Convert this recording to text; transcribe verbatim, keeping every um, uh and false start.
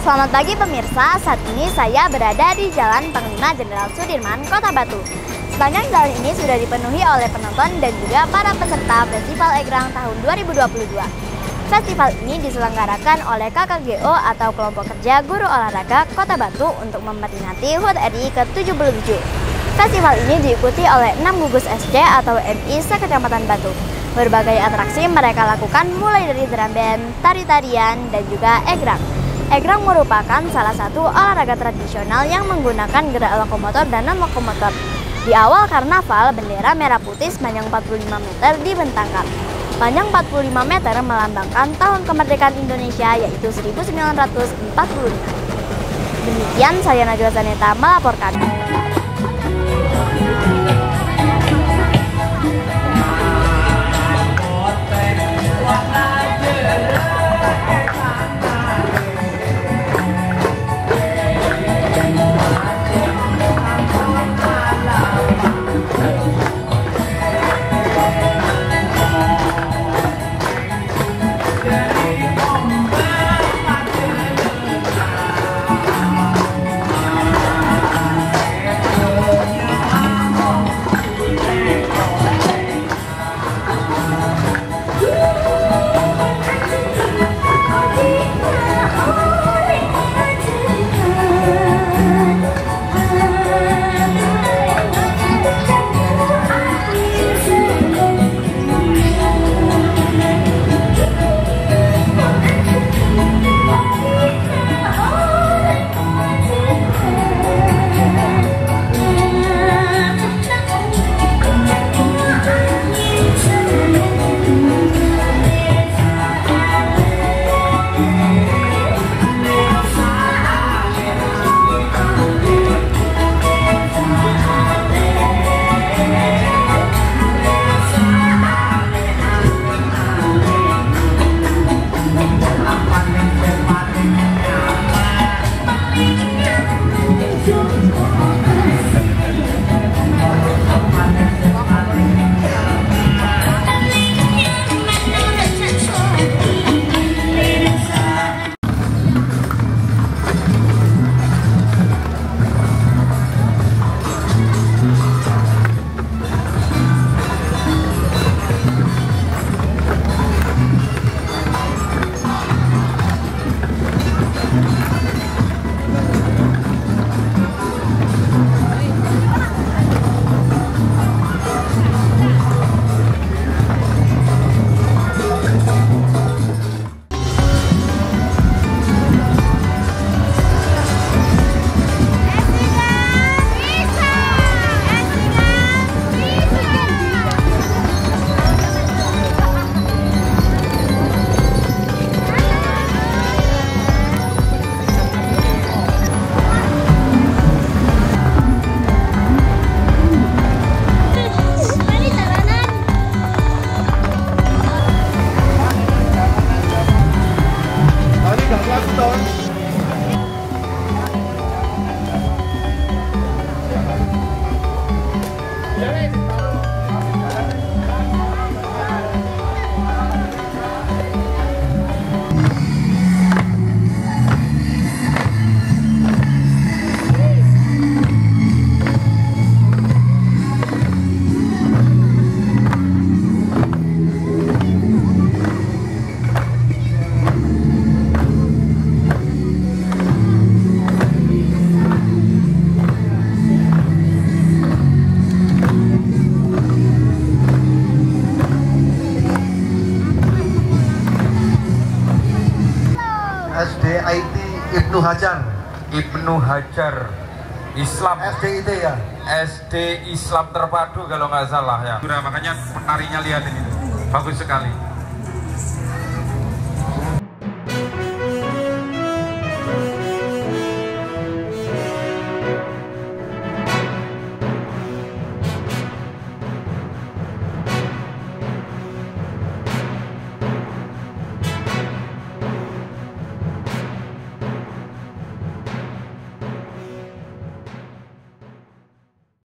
Selamat pagi pemirsa, saat ini saya berada di Jalan Panglima Jenderal Sudirman, Kota Batu. Sepanjang jalan ini sudah dipenuhi oleh penonton dan juga para peserta Festival Egrang tahun dua ribu dua puluh dua. Festival ini diselenggarakan oleh K K G O atau Kelompok Kerja Guru Olahraga Kota Batu untuk memperingati H U T R I ke tujuh puluh tujuh. Festival ini diikuti oleh enam gugus S D atau M I se-Kecamatan Batu. Berbagai atraksi mereka lakukan mulai dari drum band, tari-tarian, dan juga egrang. Egrang merupakan salah satu olahraga tradisional yang menggunakan gerak lokomotor dan non-lokomotor. Di awal karnaval, bendera merah putih sepanjang empat puluh lima meter dibentangkan. Panjang empat puluh lima meter melambangkan tahun kemerdekaan Indonesia, yaitu seribu sembilan ratus empat puluh lima. Demikian saya Najwa Zaneta melaporkan. S D I T Ibnu Hajar. Ibnu Hajar Islam. S D I T ya. S D Islam Terpadu kalau nggak salah ya. Makanya penarinya lihat ini, bagus sekali.